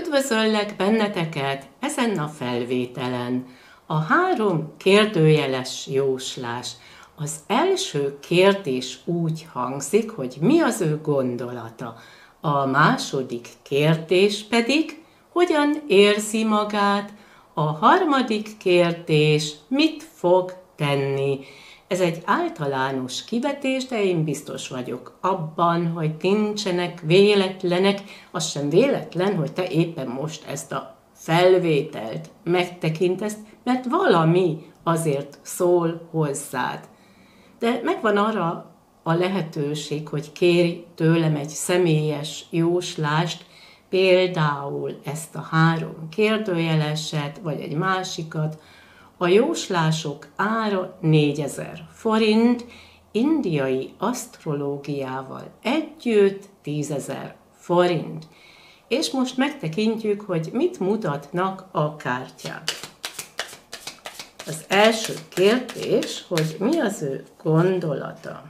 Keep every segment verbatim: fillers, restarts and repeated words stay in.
Üdvözöllek benneteket ezen a felvételen. A három kérdőjeles jóslás. Az első kérdés úgy hangzik, hogy mi az ő gondolata. A második kérdés pedig, hogyan érzi magát. A harmadik kérdés, mit fog tenni. Ez egy általános kivetés, de én biztos vagyok abban, hogy nincsenek véletlenek. Az sem véletlen, hogy te éppen most ezt a felvételt megtekintesz, mert valami azért szól hozzád. De megvan arra a lehetőség, hogy kérj tőlem egy személyes jóslást, például ezt a három kérdőjeleset, vagy egy másikat. A jóslások ára négyezer forint, indiai asztrológiával együtt tízezer forint. És most megtekintjük, hogy mit mutatnak a kártyák. Az első kérdés, hogy mi az ő gondolata.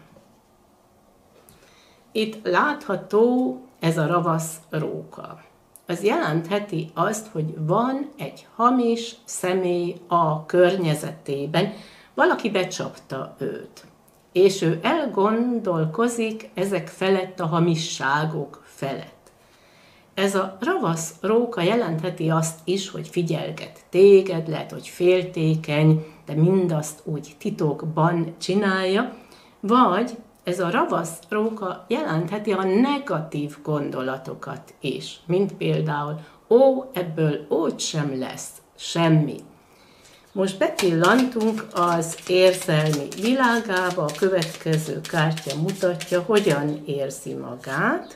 Itt látható ez a ravasz róka. Az jelentheti azt, hogy van egy hamis személy a környezetében, valaki becsapta őt, és ő elgondolkozik ezek felett, a hamisságok felett. Ez a ravasz róka jelentheti azt is, hogy figyelget téged, lehet, hogy féltékeny, de mindazt úgy titokban csinálja, vagy ez a ravasz róka jelentheti a negatív gondolatokat is, mint például, ó, ebből úgy sem lesz semmi. Most bepillantunk az érzelmi világába, a következő kártya mutatja, hogyan érzi magát.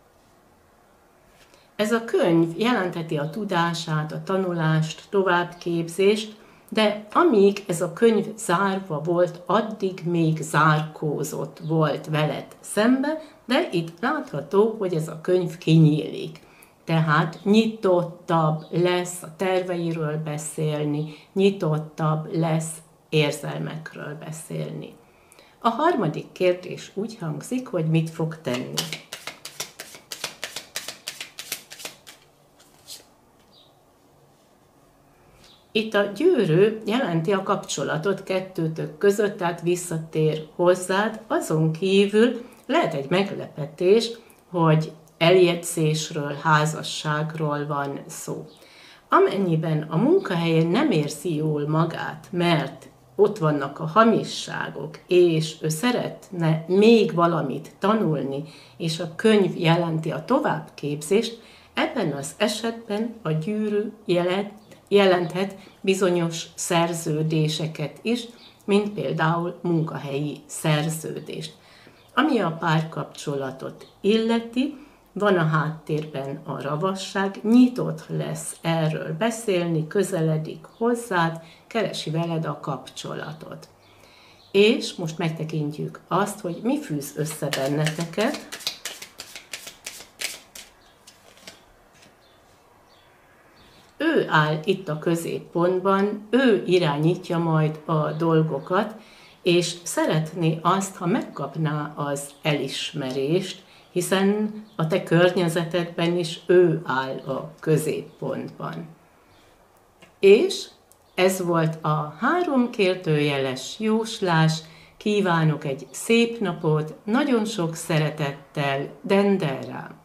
Ez a könyv jelentheti a tudását, a tanulást, továbbképzést, de amíg ez a könyv zárva volt, addig még zárkózott volt veled szembe, de itt látható, hogy ez a könyv kinyílik. Tehát nyitottabb lesz a terveiről beszélni, nyitottabb lesz érzelmekről beszélni. A harmadik kérdés úgy hangzik, hogy mit fog tenni. Itt a gyűrű jelenti a kapcsolatot kettőtök között, tehát visszatér hozzád, azon kívül lehet egy meglepetés, hogy eljegyzésről, házasságról van szó. Amennyiben a munkahelyen nem érzi jól magát, mert ott vannak a hamisságok, és ő szeretne még valamit tanulni, és a könyv jelenti a továbbképzést, ebben az esetben a gyűrű jelent, jelenthet bizonyos szerződéseket is, mint például munkahelyi szerződést. Ami a párkapcsolatot illeti, van a háttérben a ravasság, nyitott lesz erről beszélni, közeledik hozzád, keresi veled a kapcsolatot. És most megtekintjük azt, hogy mi fűz össze benneteket. Ő áll itt a középpontban, ő irányítja majd a dolgokat, és szeretné azt, ha megkapná az elismerést, hiszen a te környezetedben is ő áll a középpontban. És ez volt a három kérdőjeles jóslás. Kívánok egy szép napot, nagyon sok szeretettel, Denderrám!